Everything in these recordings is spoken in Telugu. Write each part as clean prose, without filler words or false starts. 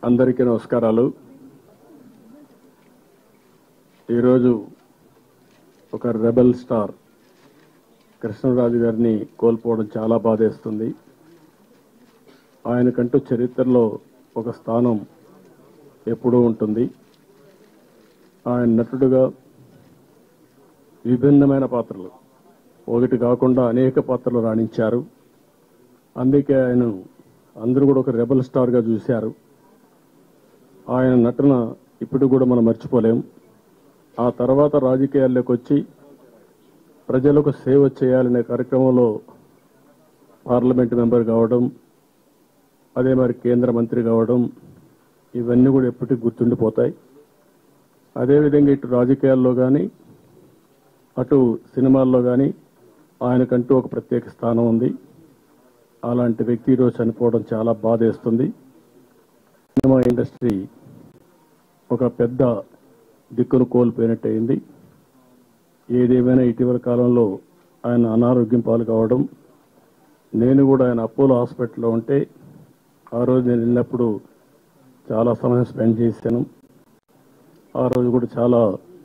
అందరికీ నమస్కారాలు. ఈరోజు ఒక రెబెల్ స్టార్ కృష్ణరాజు గారిని కోల్పోవడం చాలా బాధేస్తుంది. ఆయనకంటూ చరిత్రలో ఒక స్థానం ఎప్పుడూ ఉంటుంది. ఆయన నటుడుగా విభిన్నమైన పాత్రలు ఒకటి కాకుండా అనేక పాత్రలు రాణించారు. అందుకే ఆయన అందరూ కూడా ఒక రెబెల్ స్టార్గా చూశారు. ఆయన నటన ఇప్పుడు కూడా మనం మర్చిపోలేం. ఆ తర్వాత రాజకీయాల్లోకి వచ్చి ప్రజలకు సేవ చేయాలనే కార్యక్రమంలో పార్లమెంట్ మెంబర్ కావడం, అదే మరి కేంద్ర మంత్రి కావడం, ఇవన్నీ కూడా ఎప్పటికీ గుర్తుండిపోతాయి. అదేవిధంగా ఇటు రాజకీయాల్లో కానీ అటు సినిమాల్లో కానీ ఆయనకంటూ ఒక ప్రత్యేక స్థానం ఉంది. అలాంటి వ్యక్తి ఈరోజు చనిపోవడం చాలా బాధేస్తుంది. సినిమా ఇండస్ట్రీ ఒక పెద్ద దిక్కును కోల్పోయినట్టయింది. ఏదేమైనా ఇటీవల కాలంలో ఆయన అనారోగ్యం పాలు కావడం, నేను కూడా ఆయన అపోలో హాస్పిటల్లో ఉంటే ఆ రోజు నేను వెళ్ళినప్పుడు చాలా సమయం స్పెండ్ చేశాను. ఆ రోజు కూడా చాలా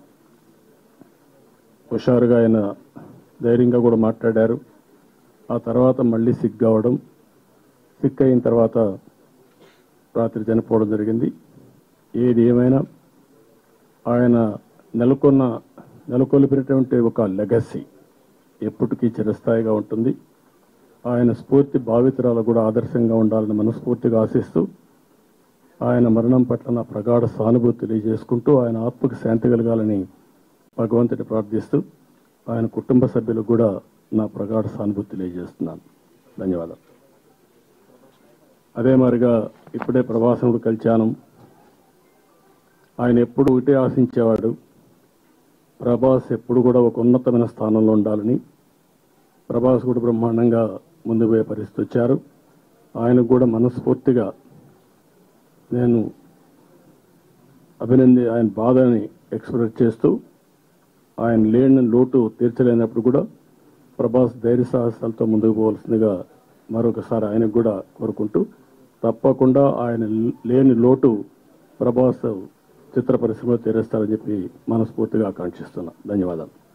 హుషారుగా ఆయన ధైర్యంగా కూడా మాట్లాడారు. ఆ తర్వాత మళ్ళీ సిక్ కావడం, సిక్ అయిన తర్వాత రాత్రి చనిపోవడం జరిగింది. ఏది ఏమైనా ఆయన నెలకొల్పినటువంటి ఒక లెగసీ ఎప్పటికీ చిరస్థాయిగా ఉంటుంది. ఆయన స్ఫూర్తి భావితరాలకు కూడా ఆదర్శంగా ఉండాలని మనస్ఫూర్తిగా ఆశిస్తూ, ఆయన మరణం పట్ల నా ప్రగాఢ సానుభూతి తెలియజేసుకుంటూ, ఆయన ఆత్మకు శాంతి కలగాలని భగవంతుని ప్రార్థిస్తూ, ఆయన కుటుంబ సభ్యులకు కూడా నా ప్రగాఢ సానుభూతి తెలియజేస్తున్నాను. ధన్యవాదాలు. అదే మరిగా ఇప్పుడే ప్రభాస్ను కలిశాను. ఆయన ఎప్పుడు ఒకటే ఆశించేవాడు, ప్రభాస్ ఎప్పుడు కూడా ఒక ఉన్నతమైన స్థానంలో ఉండాలని. ప్రభాస్ కూడా బ్రహ్మాండంగా ముందుకు పోయే పరిస్థితి వచ్చారు. ఆయనకు కూడా మనస్ఫూర్తిగా నేను ఆయన బాధని ఎక్స్ప్రెస్ చేస్తూ, ఆయన లేని లోటు తీర్చలేనప్పుడు కూడా ప్రభాస్ ధైర్య సాహసాలతో ముందుకు పోవాల్సిందిగా మరొకసారి ఆయనకు కూడా కోరుకుంటూ, తప్పకుండా ఆయన లేని లోటు ప్రభాస్ చిత్ర పరిశ్రమలో తీరుస్తారని చెప్పి మనస్ఫూర్తిగా ఆకాంక్షిస్తున్నా. ధన్యవాదాలు.